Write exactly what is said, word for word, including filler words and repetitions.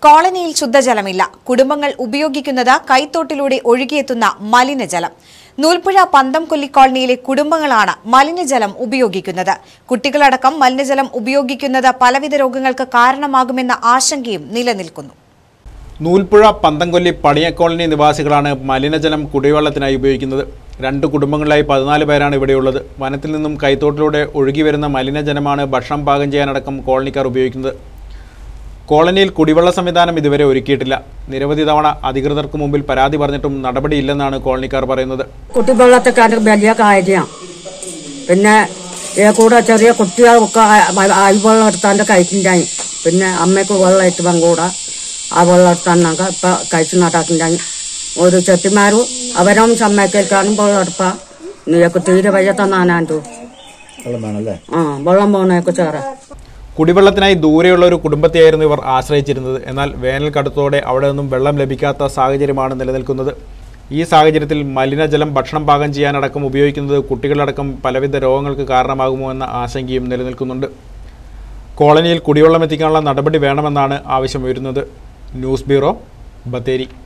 കോളനിയിൽ ശുദ്ധജലമില്ല. കുടുംബങ്ങൾ ഉപയോഗിക്കുന്നത് കൈത്തോട്ടിലൂടെ ഒഴുകിയെത്തുന്ന മലിനജലം. നൂൽപ്പുഴ പന്തംകൊല്ലി കോളനിയിലെ കുടുംബങ്ങളാണ് മലിനജലം ഉപയോഗിക്കുന്നത്. കുട്ടികളടക്കം മലിനജലം ഉപയോഗിക്കുന്നത് പലവിധ രോഗങ്ങൾക്ക് കാരണമാകുമെന്ന ആശങ്കയും നിലനിൽക്കുന്നു. നൂൽപ്പുഴ പന്തംകൊല്ലി പണിയ കോളനി നിവാസികളാണ് മലിനജലം കുടിവെള്ളത്തിനായി ഉപയോഗിക്കുന്നത്. രണ്ട് കുടുംബങ്ങളിലായി പതിനാല് പേരാണ് ഇവിടെയുള്ളത്. വനത്തിൽ നിന്നും കൈത്തോട്ടിലൂടെ ഒഴുകിവരുന്ന മലിനജലമാണ് ഭക്ഷണം പാകം ചെയ്യാനടക്കം കോളനിക്കാർ ഉപയോഗിക്കുന്നത്. കോളനിയിൽ കുടിവെള്ള സംവിധാനം ഇതുവരെ ഒരുക്കിയിട്ടില്ല. നിരവധി തവണ അധികൃതർക്ക് മുമ്പിൽ പരാതി പറഞ്ഞിട്ടും നടപടിയില്ലെന്നാണ് കോളനിക്കാർ പറയുന്നത്. കുടിവെള്ളത്തൊക്കെ വലിയ കാര്യമാണ്. പിന്നെ കൂടെ ചെറിയ കുട്ടികളൊക്കെ അരിവെള്ളം എടുത്താണ്ട് കഴിച്ചിട്ടുണ്ടായി. പിന്നെ അമ്മയ്ക്ക് വെള്ളം എത്തുമ്പോൾ കൂടെ ആ വെള്ളം എടുത്താണ്ടൊക്കെ ഇപ്പം കഴിച്ച് നടക്കുന്നുണ്ടായി. ഒരു ചെട്ടിമാരും അവരും സമ്മതിക്കാനും വെള്ളം എടുപ്പാ നീയൊക്കെ തീരെ വയ്യത്ത നാനാണ്ടു ആ വെള്ളം പോണേക്ക് ചേറ. കുടിവെള്ളത്തിനായി ദൂരെയുള്ള ഒരു കുടുംബത്തെയായിരുന്നു ഇവർ ആശ്രയിച്ചിരുന്നത്. എന്നാൽ വേനൽ കടുത്തോടെ അവിടെ നിന്നും വെള്ളം ലഭിക്കാത്ത സാഹചര്യമാണ് നിലനിൽക്കുന്നത്. ഈ സാഹചര്യത്തിൽ മലിനജലം ഭക്ഷണം പാകം ചെയ്യാനടക്കം ഉപയോഗിക്കുന്നത് കുട്ടികളടക്കം പലവിധ രോഗങ്ങൾക്ക് കാരണമാകുമോ എന്ന ആശങ്കയും നിലനിൽക്കുന്നുണ്ട്. കോളനിയിൽ കുടിവെള്ളം എത്തിക്കാനുള്ള നടപടി വേണമെന്നാണ് ആവശ്യം ഉയരുന്നത്. News bureau, Bathery.